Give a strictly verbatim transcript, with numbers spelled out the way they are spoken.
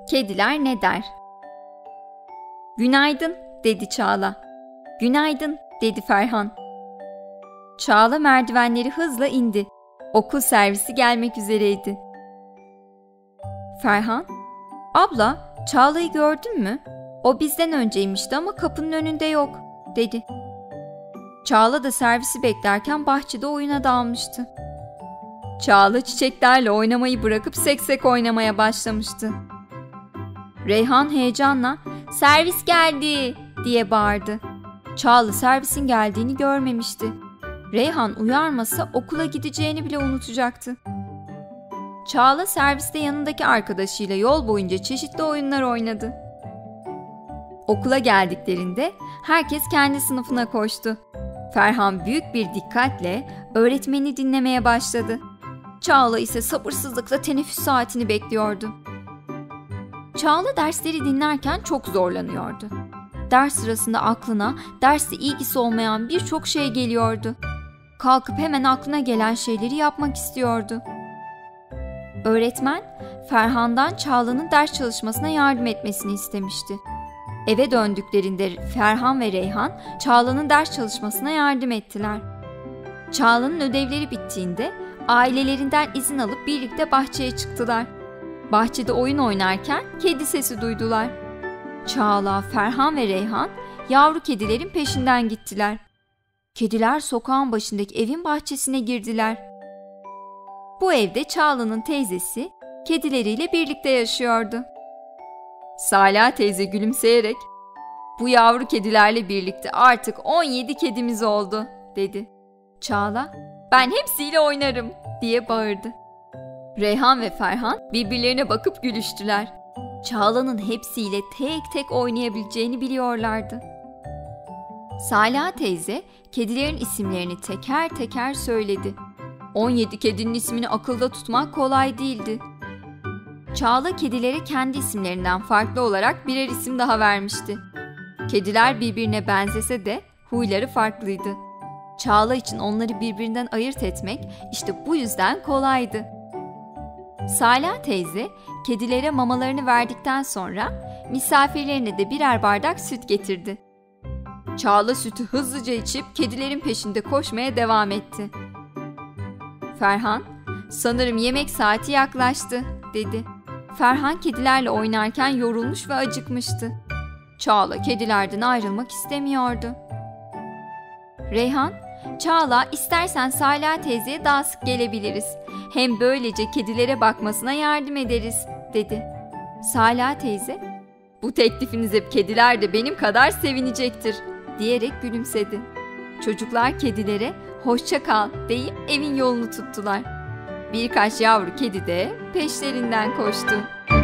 Kediler ne der? Günaydın, dedi Çağla. Günaydın, dedi Ferhan. Çağla merdivenleri hızla indi. Okul servisi gelmek üzereydi. Ferhan, abla, Çağla'yı gördün mü? O bizden önceymişti ama kapının önünde yok, dedi. Çağla da servisi beklerken bahçede oyuna dalmıştı. Çağla çiçeklerle oynamayı bırakıp seksek oynamaya başlamıştı. Reyhan heyecanla "Servis geldi!" diye bağırdı. Çağla servisin geldiğini görmemişti. Reyhan uyarmasa okula gideceğini bile unutacaktı. Çağla serviste yanındaki arkadaşıyla yol boyunca çeşitli oyunlar oynadı. Okula geldiklerinde herkes kendi sınıfına koştu. Ferhan büyük bir dikkatle öğretmeni dinlemeye başladı. Çağla ise sabırsızlıkla teneffüs saatini bekliyordu. Çağla dersleri dinlerken çok zorlanıyordu. Ders sırasında aklına derste ilgisi olmayan birçok şey geliyordu. Kalkıp hemen aklına gelen şeyleri yapmak istiyordu. Öğretmen, Ferhan'dan Çağla'nın ders çalışmasına yardım etmesini istemişti. Eve döndüklerinde Ferhan ve Reyhan, Çağla'nın ders çalışmasına yardım ettiler. Çağla'nın ödevleri bittiğinde ailelerinden izin alıp birlikte bahçeye çıktılar. Bahçede oyun oynarken kedi sesi duydular. Çağla, Ferhan ve Reyhan yavru kedilerin peşinden gittiler. Kediler sokağın başındaki evin bahçesine girdiler. Bu evde Çağla'nın teyzesi kedileriyle birlikte yaşıyordu. Salih teyze gülümseyerek "Bu yavru kedilerle birlikte artık on yedi kedimiz oldu," dedi. Çağla "Ben hepsiyle oynarım," diye bağırdı. Reyhan ve Ferhan birbirlerine bakıp gülüştüler. Çağla'nın hepsiyle tek tek oynayabileceğini biliyorlardı. Salih teyze kedilerin isimlerini teker teker söyledi. on yedi kedinin ismini akılda tutmak kolay değildi. Çağla kedilere kendi isimlerinden farklı olarak birer isim daha vermişti. Kediler birbirine benzese de huyları farklıydı. Çağla için onları birbirinden ayırt etmek işte bu yüzden kolaydı. Salih teyze kedilere mamalarını verdikten sonra misafirlerine de birer bardak süt getirdi. Çağla sütü hızlıca içip kedilerin peşinde koşmaya devam etti. Ferhan, "Sanırım yemek saati yaklaştı," dedi. Ferhan kedilerle oynarken yorulmuş ve acıkmıştı. Çağla kedilerden ayrılmak istemiyordu. Reyhan, "Çağla, istersen Salih teyzeye daha sık gelebiliriz. Hem böylece kedilere bakmasına yardım ederiz," dedi. Salih teyze, "Bu teklifinize kediler de benim kadar sevinecektir," diyerek gülümsedi. Çocuklar kedilere "Hoşça kal," deyip evin yolunu tuttular. Birkaç yavru kedi de peşlerinden koştu.